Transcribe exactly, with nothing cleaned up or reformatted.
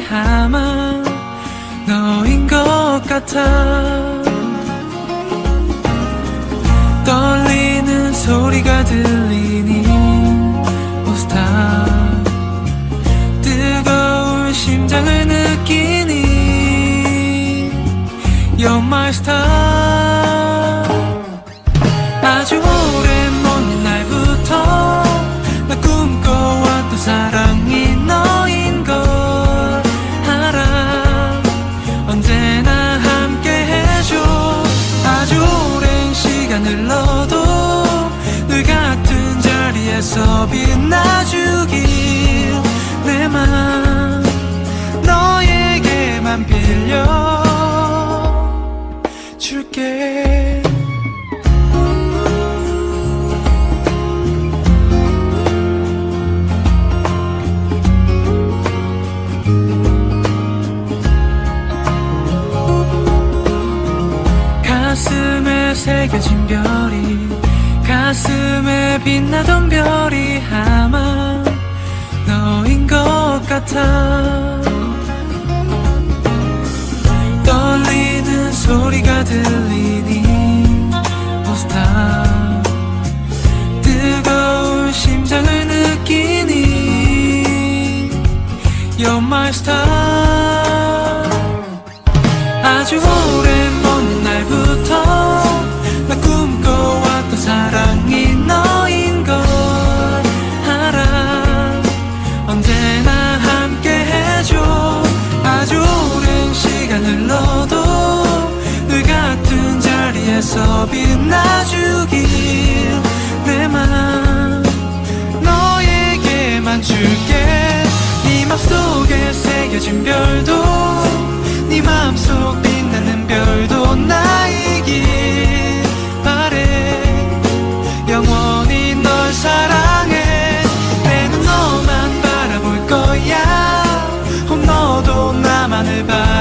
아마 너인 것 같아. 떨리는 소리가 들리니 Oh stop. 뜨거운 심장을 느끼니 You're my star. 아주 오랜 먼 날부터 나 꿈꿔왔던 사랑이 너인 걸 알아. 언제나 함께 해줘. 아주 오랜 시간 흘러도 늘 같은 자리에서 빛나주길. 내 맘 너에게만 빌려줄게. 가슴에 새겨진 별이, 가슴에 빛나던 별이 아마 너인 것 같아. 떨리는 소리가 들리니 Oh stop. 뜨거운 심장을 느끼니 You're my star. 아주 오랜 먼 날부터 나 꿈꿔왔던 사랑이 너인 걸 알아. 언제나 함께 해줘. 아주 오랜 시간 흘러도 늘 같은 자리에서 빛나주길. 내 맘 너에게만 줄게. 네 맘속에 새겨진 별도 네 맘속 빛나는 별도 나이길 바래. 영원히 널 사랑해. 내 눈 너만 바라볼 거야. 어, 너도 나만을 바라.